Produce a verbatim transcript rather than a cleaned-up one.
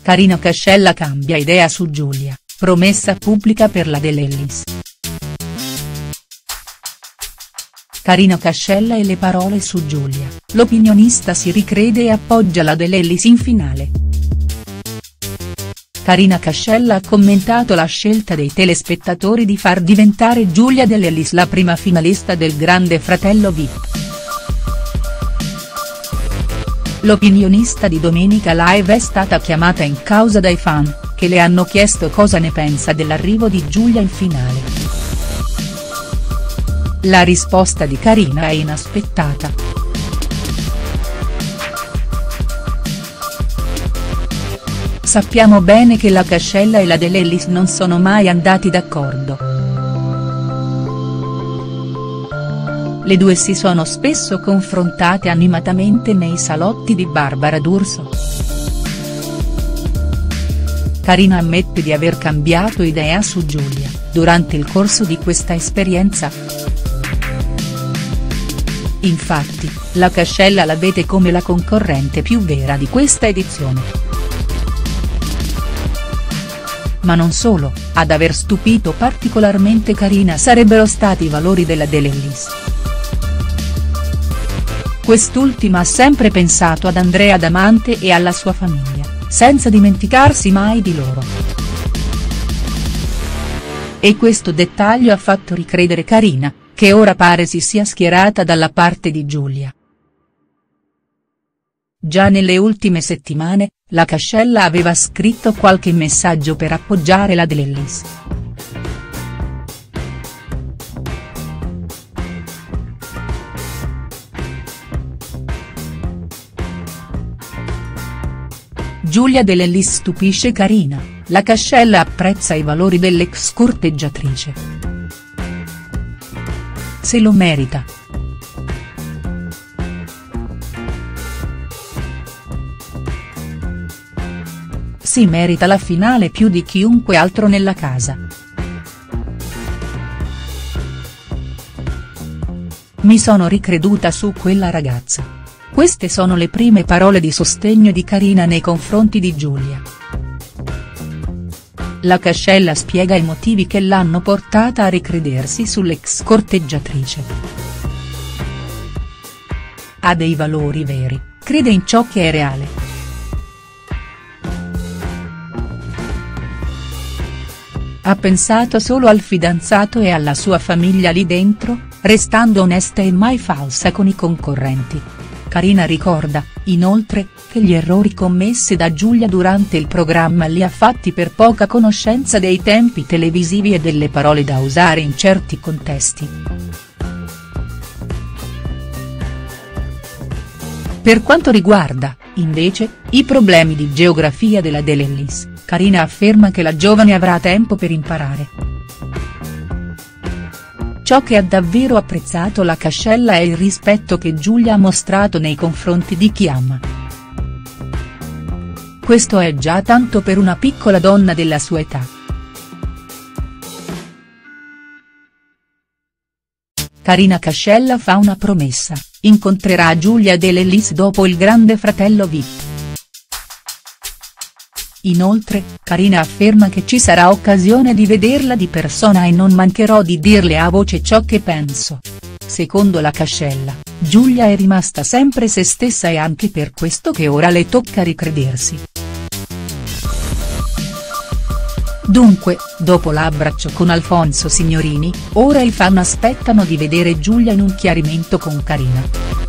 Karina Cascella cambia idea su Giulia, promessa pubblica per la De Lellis. Karina Cascella e le parole su Giulia, l'opinionista si ricrede e appoggia la De Lellis in finale. Karina Cascella ha commentato la scelta dei telespettatori di far diventare Giulia De Lellis la prima finalista del Grande Fratello V I P. L'opinionista di Domenica Live è stata chiamata in causa dai fan, che le hanno chiesto cosa ne pensa dell'arrivo di Giulia in finale. La risposta di Karina è inaspettata. Sappiamo bene che la Cascella e la De Lellis non sono mai andati d'accordo. Le due si sono spesso confrontate animatamente nei salotti di Barbara D'Urso. Karina ammette di aver cambiato idea su Giulia, durante il corso di questa esperienza. Infatti, la Cascella la vede come la concorrente più vera di questa edizione. Ma non solo, ad aver stupito particolarmente Karina sarebbero stati i valori della De Lellis. Quest'ultima ha sempre pensato ad Andrea Damante e alla sua famiglia, senza dimenticarsi mai di loro. E questo dettaglio ha fatto ricredere Karina, che ora pare si sia schierata dalla parte di Giulia. Già nelle ultime settimane, la Cascella aveva scritto qualche messaggio per appoggiare la De Lellis. Giulia De Lellis stupisce Karina, la Cascella apprezza i valori dell'ex corteggiatrice. Se lo merita. Si merita la finale più di chiunque altro nella casa. Mi sono ricreduta su quella ragazza. Queste sono le prime parole di sostegno di Karina nei confronti di Giulia. La Cascella spiega i motivi che l'hanno portata a ricredersi sull'ex corteggiatrice. Ha dei valori veri, crede in ciò che è reale. Ha pensato solo al fidanzato e alla sua famiglia lì dentro, restando onesta e mai falsa con i concorrenti. Karina ricorda, inoltre, che gli errori commessi da Giulia durante il programma li ha fatti per poca conoscenza dei tempi televisivi e delle parole da usare in certi contesti. Per quanto riguarda, invece, i problemi di geografia della De Lellis, Karina afferma che la giovane avrà tempo per imparare. Ciò che ha davvero apprezzato la Cascella è il rispetto che Giulia ha mostrato nei confronti di chi ama. Questo è già tanto per una piccola donna della sua età. Karina Cascella fa una promessa, incontrerà Giulia De Lellis dopo il Grande Fratello V I P. Inoltre, Karina afferma che ci sarà occasione di vederla di persona e non mancherò di dirle a voce ciò che penso. Secondo la Cascella, Giulia è rimasta sempre se stessa e anche per questo che ora le tocca ricredersi. Dunque, dopo l'abbraccio con Alfonso Signorini, ora i fan aspettano di vedere Giulia in un chiarimento con Karina.